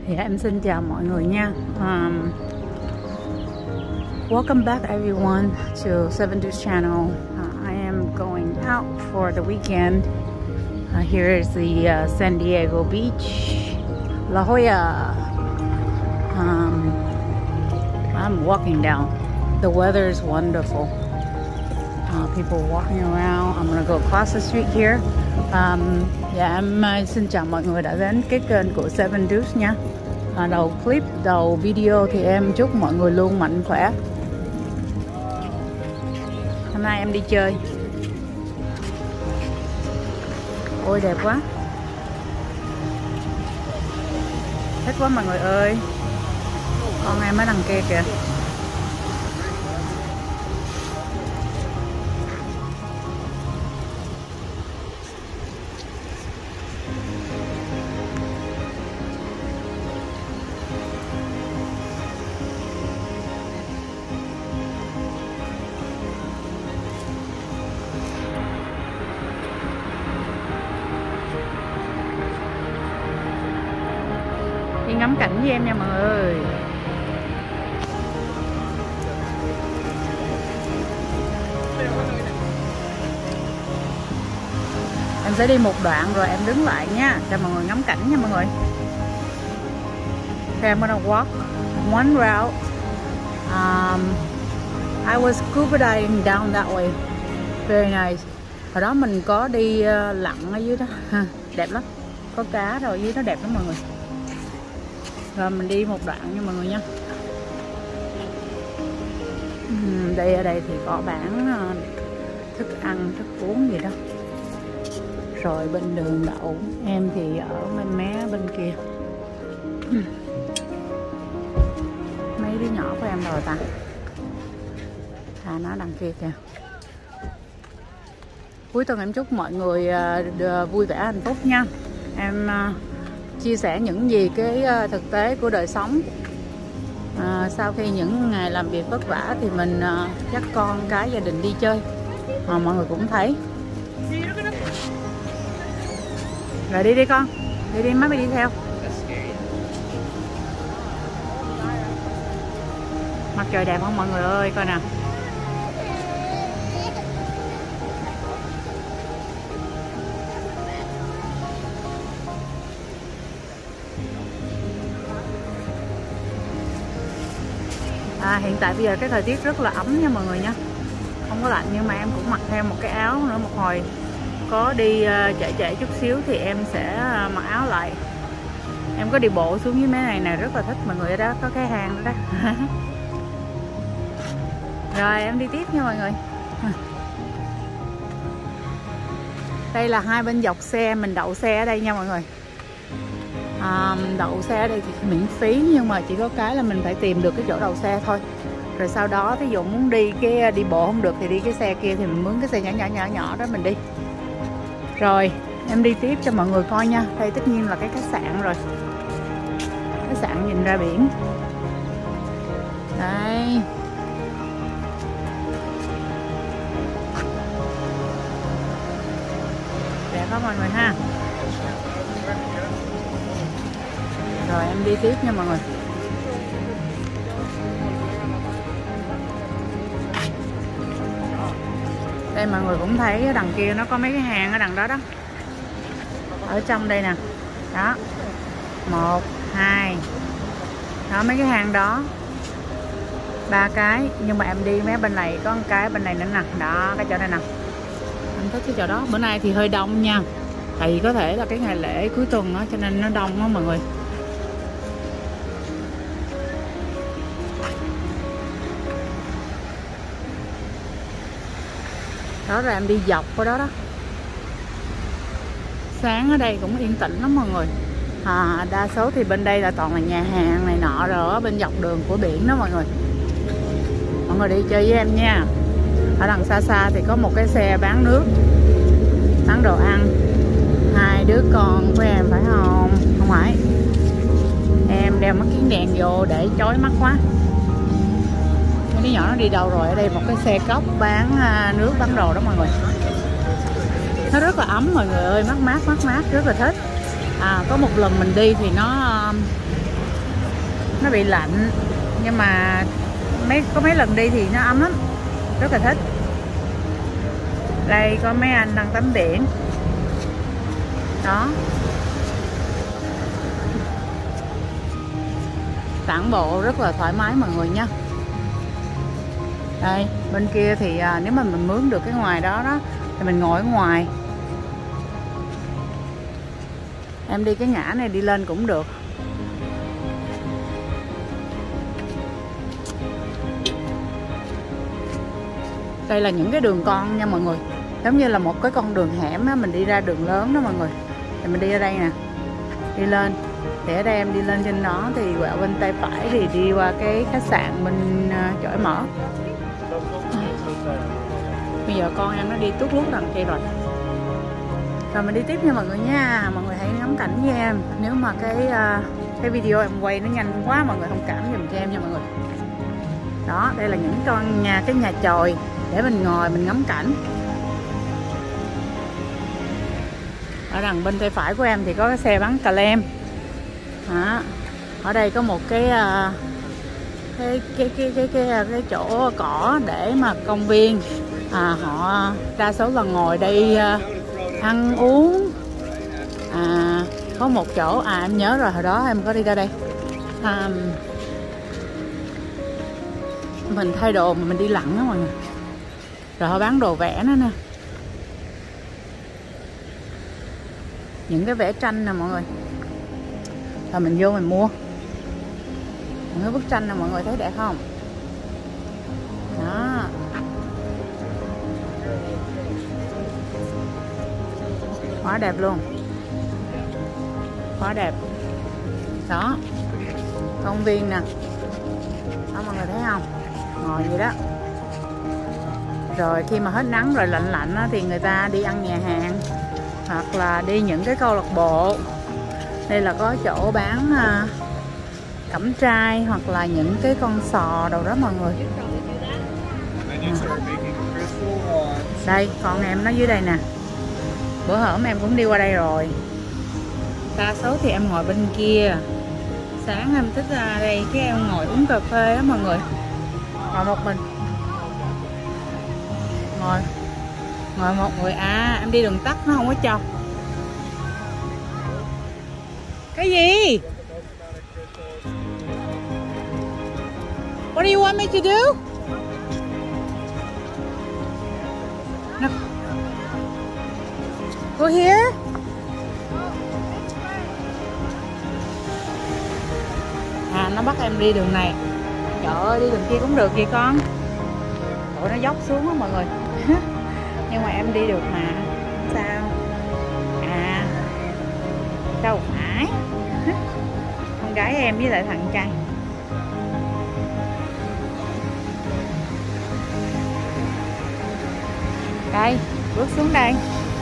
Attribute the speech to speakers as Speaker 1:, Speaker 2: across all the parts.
Speaker 1: Dạ em xin chào mọi người nha. Welcome back everyone to Seven Deuce channel. I am going out for the weekend. Here is the San Diego beach, La Jolla. I'm walking down. The weather is wonderful. People walking around. I'm gonna go across the street here. Dạ em xin chào mọi người đã đến cái kênh của Seven Deuce nha. Đầu clip, đầu video thì em chúc mọi người luôn mạnh khỏe. Hôm nay em đi chơi. Ôi đẹp quá. Thích quá mọi người ơi. Con em ở đằng kia kìa. Đi ngắm cảnh với em nha mọi người. Em sẽ đi một đoạn rồi em đứng lại nha, cho mọi người ngắm cảnh nha mọi người. Okay, I'm gonna walk one route. I was scuba diving down that way. Very nice. Hồi đó mình có đi lặn ở dưới đó. Đẹp lắm. Có cá rồi dưới đó đẹp lắm mọi người. Rồi mình đi một đoạn nha mọi người nha. Đây ở đây thì có bán thức ăn, thức uống gì đó. Rồi bên đường đậu. Em thì ở bên mé bên kia. Mấy đứa nhỏ của em rồi ta. Nó đằng kia kìa. Cuối tuần em chúc mọi người vui vẻ hạnh phúc nha. Em chia sẻ những gì cái thực tế của đời sống. Sau khi những ngày làm việc vất vả thì mình dắt con cái gia đình đi chơi. Mọi người cũng thấy. Rồi đi đi con. Đi đi, má mày đi theo. Mặt trời đẹp không mọi người ơi, coi nè. Hiện tại bây giờ cái thời tiết rất là ấm nha mọi người nha. Không có lạnh nhưng mà em cũng mặc thêm một cái áo nữa. Một hồi có đi chạy chút xíu thì em sẽ mặc áo lại. Em có đi bộ xuống dưới mấy này nè, rất là thích mọi người. Ở đó có cái hang đó. Rồi em đi tiếp nha mọi người. Đây là hai bên dọc xe, mình đậu xe ở đây nha mọi người. Đậu xe ở đây thì miễn phí, nhưng mà chỉ có cái là mình phải tìm được cái chỗ đậu xe thôi. Rồi sau đó ví dụ muốn đi cái đi bộ không được thì đi cái xe kia, thì mình mướn cái xe nhỏ đó mình đi. Rồi em đi tiếp cho mọi người coi nha. Đây tất nhiên là cái khách sạn rồi. Khách sạn nhìn ra biển. Đây. Đẹp quá mọi người ha. Rồi em đi tiếp nha mọi người. Đây mọi người cũng thấy ở đằng kia nó có mấy cái hang ở đằng đó đó. Ở trong đây nè. Đó. 1, 2. Đó mấy cái hang đó. 3 cái. Nhưng mà em đi mấy bên này có một cái bên này nữa nè. Đó cái chỗ này nè. Em thích cái chỗ đó. Bữa nay thì hơi đông nha. Tại vì có thể là cái ngày lễ cuối tuần đó, cho nên nó đông đó mọi người. Đó rồi em đi dọc qua đó đó. Sáng ở đây cũng yên tĩnh lắm mọi người. Đa số thì bên đây là toàn là nhà hàng này nọ rồi ở bên dọc đường của biển đó mọi người. Mọi người đi chơi với em nha. Ở đằng xa xa thì có một cái xe bán nước, bán đồ ăn. Hai đứa con của em phải không? Không phải. Em đeo mắt kiếng đèn vô để chói mắt quá. Mấy đứa nhỏ nó đi đâu rồi? Ở đây một cái xe cốc bán nước bán đồ đó mọi người. Nó rất là ấm mọi người ơi, mát mát rất là thích. Có một lần mình đi thì nó nó bị lạnh, nhưng mà có mấy lần đi thì nó ấm lắm, rất là thích. Đây có mấy anh đang tắm biển đó, tản bộ rất là thoải mái mọi người nha. Đây bên kia thì nếu mà mình mướn được cái ngoài đó thì mình ngồi ở ngoài. Em đi cái ngã này đi lên cũng được. Đây là những cái đường con nha mọi người, giống như là một cái con đường hẻm á, mình đi ra đường lớn đó mọi người. Thì mình đi ở đây nè, đi lên. Thì ở đây em đi lên trên đó thì quẹo bên tay phải thì đi qua cái khách sạn bên chỗ em ở. Bây giờ con em nó đi tuốt lút đằng kia rồi. Rồi mình đi tiếp nha mọi người nha. Mọi người hãy ngắm cảnh với em. Nếu mà cái video em quay nó nhanh quá mọi người thông cảm giùm cho em nha mọi người. Đó, đây là những cái nhà chòi để mình ngồi mình ngắm cảnh. Ở đằng bên tay phải của em thì có cái xe bán cà lem. Đó. Ở đây có một cái chỗ cỏ để mà công viên. Họ đa số là ngồi đây ăn uống. Có một chỗ em nhớ rồi, hồi đó em có đi ra đây. Mình thay đồ mà mình đi lặn đó mọi người. Rồi họ bán đồ vẽ nữa nè, những cái vẽ tranh nè mọi người. Rồi mình vô mình mua những cái bức tranh nè mọi người, thấy đẹp không? Đó, quá đẹp luôn, quá đẹp. Đó, công viên nè, đó mọi người thấy không? Ngồi vậy đó. Rồi khi mà hết nắng rồi lạnh lạnh đó, thì người ta đi ăn nhà hàng hoặc là đi những cái câu lạc bộ. Đây là có chỗ bán cẩm trai hoặc là những cái con sò đâu đó mọi người. Đây con em nó dưới đây nè, bữa hổm em cũng đi qua đây rồi. Đa số thì em ngồi bên kia. Sáng em thích ra đây cái em ngồi uống cà phê á mọi người, ngồi một mình. Ngồi một người. Em đi đường tắt nó không có cho. Cái gì? What do you want me to do? No. Go here. Nó bắt em đi đường này. Trời ơi, đi đường kia cũng được vậy con. Tụi nó dốc xuống á mọi người. Nhưng mà em đi được mà. Sao? Đâu phải. Con gái em với lại thằng trai. Đây, bước xuống đây.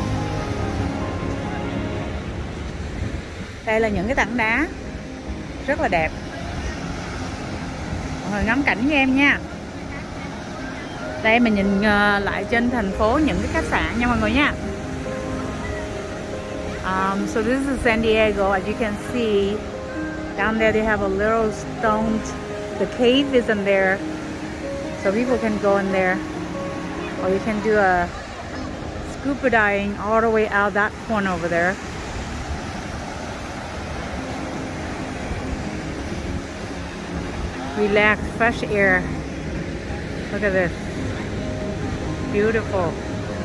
Speaker 1: Đây là những cái tảng đá rất là đẹp. Mọi người ngắm cảnh với em nha. Đây mình nhìn lại trên thành phố những cái khách sạn nha mọi người nha. So this is San Diego. As you can see, down there they have a little stone. The cave is in there, so people can go in there, or you can do a scuba diving all the way out that corner over there. Relax, fresh air. Look at this. Beautiful.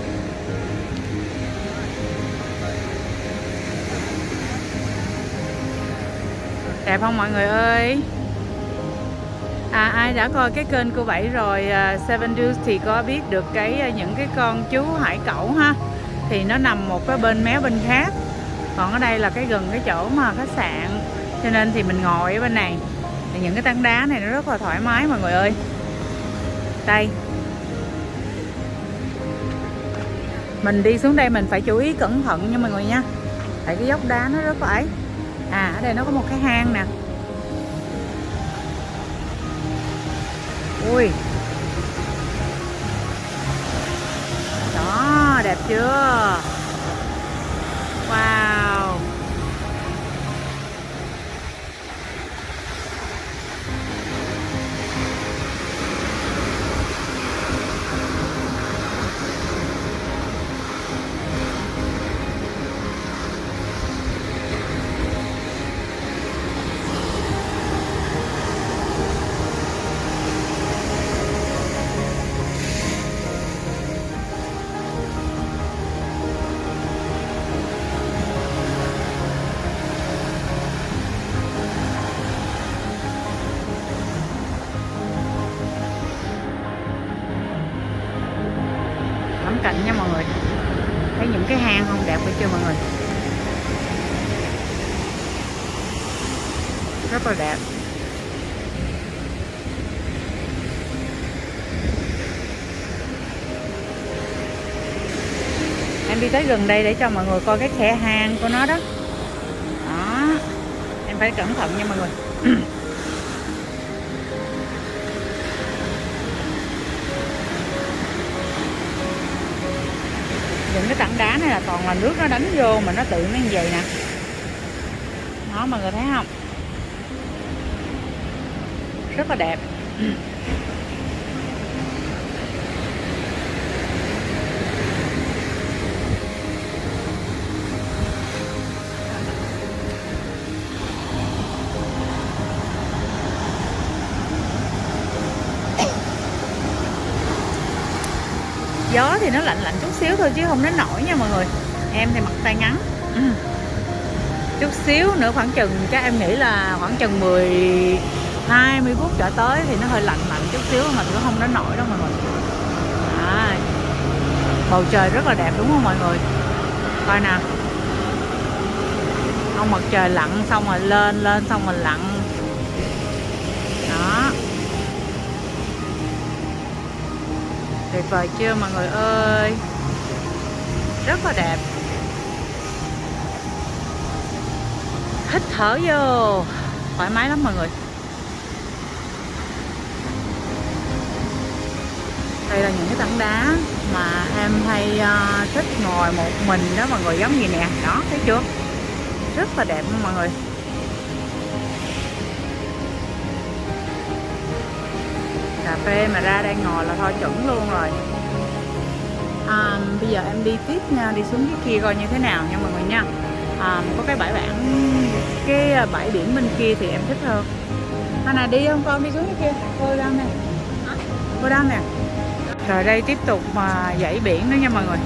Speaker 1: Đẹp không mọi người ơi? Ai đã coi cái kênh cô Bảy rồi, Seven Dudes, thì có biết được những cái con chú hải cẩu ha. Thì nó nằm một cái bên mé bên khác. Còn ở đây là gần cái chỗ mà khách sạn. Cho nên thì mình ngồi ở bên này. Thì những cái tảng đá này nó rất là thoải mái mọi người ơi. Đây. Mình đi xuống đây mình phải chú ý cẩn thận nha mọi người nha. Tại cái dốc đá nó rất là ấy. Ở đây nó có một cái hang nè. Ui. Đó, đẹp chưa? Wow. cái hang không, đẹp phải chưa mọi người, rất là đẹp. Em đi tới gần đây để cho mọi người coi cái khe hang của nó đó. Đó, em phải cẩn thận nha mọi người. Những cái tảng đá này là toàn là nước nó đánh vô mà nó tự nó như vậy nè. Đó mọi người thấy không? Rất là đẹp. Gió thì nó lạnh lạnh chút xíu thôi chứ không đến nổi nha mọi người. Em thì mặc tay ngắn. Chút xíu nữa khoảng chừng, chắc em nghĩ là khoảng chừng 10-20 phút trở tới thì nó hơi lạnh lạnh chút xíu mà cũng không đến nổi đâu mọi người. Bầu trời rất là đẹp đúng không mọi người? Coi nè, ông mặt trời lặn xong rồi lên xong rồi lặn. Đó, tuyệt vời chưa mọi người ơi, rất là đẹp. Hít thở vô thoải mái lắm mọi người. Đây là những cái tảng đá mà em hay thích ngồi một mình đó mọi người, giống như nè, đó thấy chưa, rất là đẹp luôn mọi người. Cà phê mà ra đây ngồi là thôi chuẩn luôn rồi. Bây giờ em đi tiếp nha, đi xuống cái kia coi như thế nào nha mọi người nha. Có cái bãi biển bên kia thì em thích hơn. Anh này đi không con, đi xuống cái kia, cô đang nè, cô đang nè. Rồi đây tiếp tục mà dãy biển nữa nha mọi người.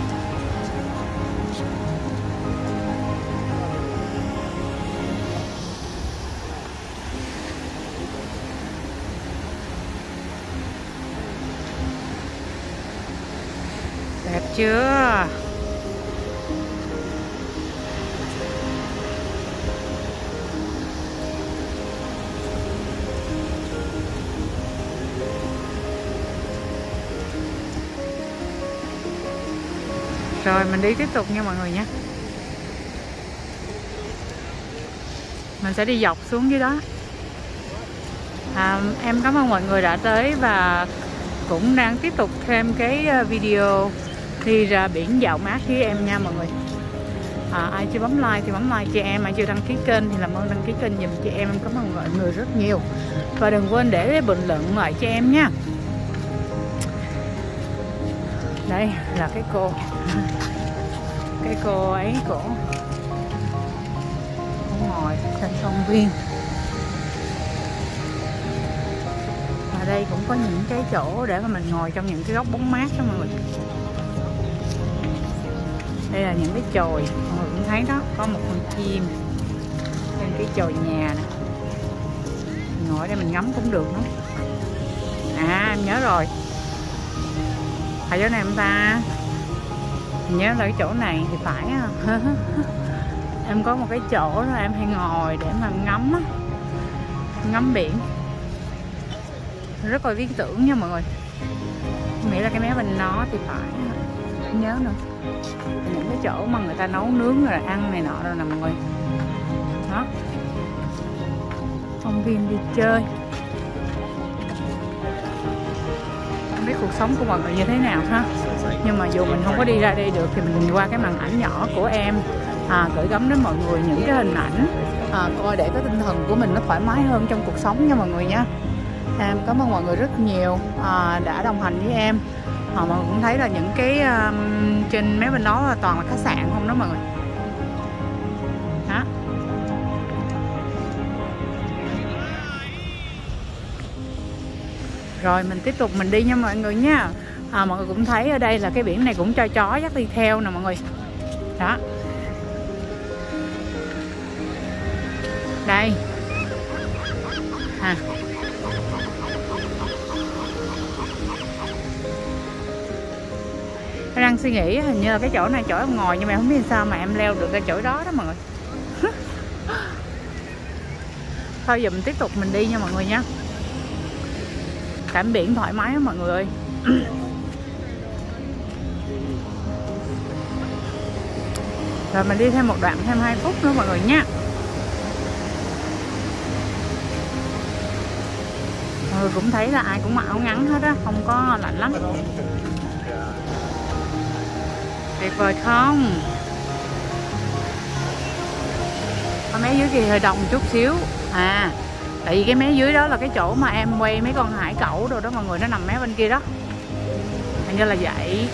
Speaker 1: Đẹp chưa? Rồi mình đi tiếp tục nha mọi người nha. Mình sẽ đi dọc xuống dưới đó. Em cảm ơn mọi người đã tới và cũng đang tiếp tục thêm cái video đi ra biển dạo mát với em nha mọi người. Ai chưa bấm like thì bấm like cho em, ai chưa đăng ký kênh thì làm ơn đăng ký kênh giùm cho em cảm ơn mọi người rất nhiều. Và đừng quên để bình luận lại cho em nha. Đây là cái cô ấy cổ ngồi trên công viên. Và đây cũng có những cái chỗ để mà mình ngồi trong những cái góc bóng mát đó mọi người. Đây là những cái chòi, mọi người cũng thấy đó, có một con chim trên cái chòi nhà nè. Mình ngồi đây mình ngắm cũng được nữa. Em nhớ rồi, ở chỗ này không ta? Mình nhớ là cái chỗ này thì phải. Em có một cái chỗ đó em hay ngồi để mà ngắm biển, rất là lý tưởng nha mọi người. Nghĩ là cái mé bên nó thì phải, không nhớ nữa. Những cái chỗ mà người ta nấu nướng rồi ăn này nọ rồi nè mọi người. Đó, công viên đi chơi. Không biết cuộc sống của mọi người như thế nào ha. Nhưng mà dù mình không có đi ra đây được thì mình nhìn qua cái màn ảnh nhỏ của em, gửi gắm đến mọi người những cái hình ảnh, coi để cái tinh thần của mình nó thoải mái hơn trong cuộc sống nha mọi người nha. Em cảm ơn mọi người rất nhiều đã đồng hành với em. Mọi người cũng thấy là những cái trên mấy bên đó là toàn là khách sạn không đó mọi người. Đó. Rồi mình tiếp tục mình đi nha mọi người nha. Mọi người cũng thấy ở đây là cái biển này cũng cho chó dắt đi theo nè mọi người. Đó. Đây. Nó đang suy nghĩ hình như là cái chỗ này chỗ em ngồi, nhưng mà không biết sao mà em leo được cái chỗ đó đó mọi người. Thôi giờ mình tiếp tục mình đi nha mọi người nha. Cảnh biển thoải mái đó mọi người ơi. Rồi mình đi thêm một đoạn thêm 2 phút nữa mọi người nha. Mọi người cũng thấy là ai cũng mặc áo ngắn hết á, không có lạnh lắm. Tuyệt vời không? Có mé dưới kia hơi đông chút xíu. À, tại vì cái mé dưới đó là cái chỗ mà em quay mấy con hải cẩu rồi đó mọi người, nó nằm mé bên kia đó. Hình như là vậy.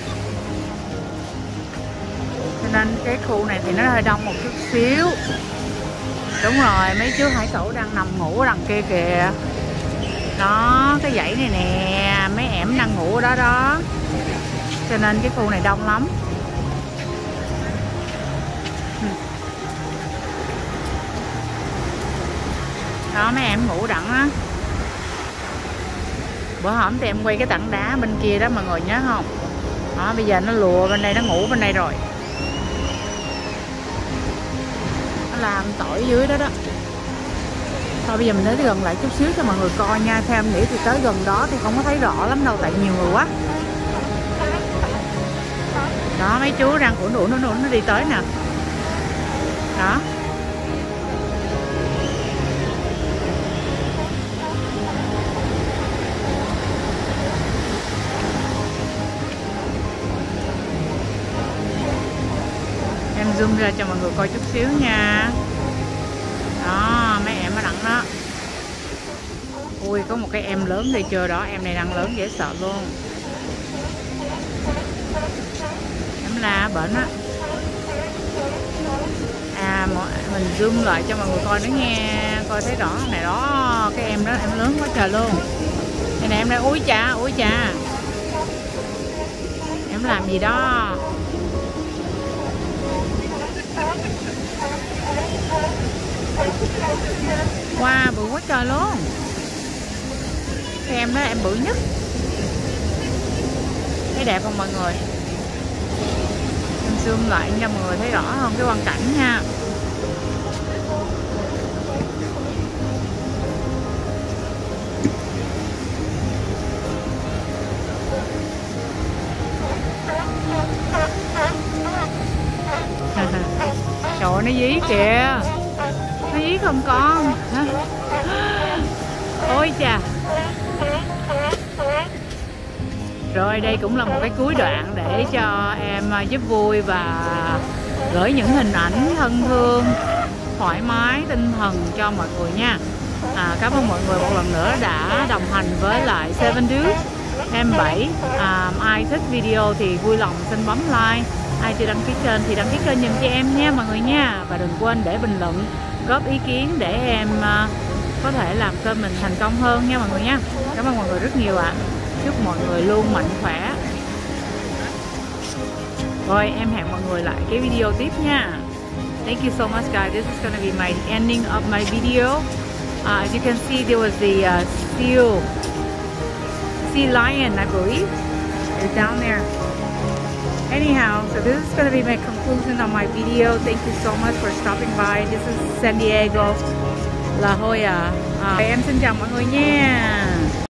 Speaker 1: Cho nên cái khu này thì nó hơi đông một chút xíu. Đúng rồi, mấy chú hải cẩu đang nằm ngủ ở đằng kia kìa. Đó, cái dãy này nè, mấy em đang ngủ ở đó đó. Cho nên cái khu này đông lắm. Đó, mấy em ngủ đặng á. Bữa hổm thì em quay cái tảng đá bên kia đó mọi người nhớ không? Đó, bây giờ nó lùa bên đây, nó ngủ bên đây rồi. Nó làm tỏi dưới đó đó. Thôi bây giờ mình đến gần lại chút xíu cho mọi người coi nha. Theo em nghĩ thì tới gần đó thì không có thấy rõ lắm đâu, tại nhiều người quá. Đó, mấy chú đang ủn nó đi tới nè. Đó. Em zoom ra cho mọi người coi chút xíu nha. Đó, mấy em ở đằng đó. Ui, có một cái em lớn đi chưa đó. Em này đang lớn dễ sợ luôn. Em là bệnh á. À, mình zoom lại cho mọi người coi nữa nha. Coi thấy rõ này đó. Cái em đó, em lớn quá trời luôn. Đây nè em đây, ui chà. Em làm gì đó. Wow, bự quá trời luôn. Cái em đó em bự nhất. Thấy đẹp không mọi người? Em zoom lại cho mọi người thấy rõ hơn cái quang cảnh nha. Trời ơi, nó dí kìa. Nó dí không con. Ôi chà. Rồi đây cũng là một cái cuối đoạn để cho em giúp vui và gửi những hình ảnh thân thương, thoải mái tinh thần cho mọi người nha. Cảm ơn mọi người một lần nữa đã đồng hành với lại Seven Dudes M7. Ai thích video thì vui lòng xin bấm like. Ai chưa đăng ký kênh thì đăng ký kênh giùm cho em nha mọi người nha. Và đừng quên để bình luận, góp ý kiến để em có thể làm kênh mình thành công hơn nha mọi người nha. Cảm ơn mọi người rất nhiều ạ. Chúc mọi người luôn mạnh khỏe. Rồi em hẹn mọi người lại cái video tiếp nha. Thank you so much guys. This is gonna be my ending of my video. As you can see, there was the sea lion, I believe. It's down there. Anyhow, so this is gonna be my conclusion of my video. Thank you so much for stopping by. This is San Diego, La Jolla. Em xin chào mọi người nha.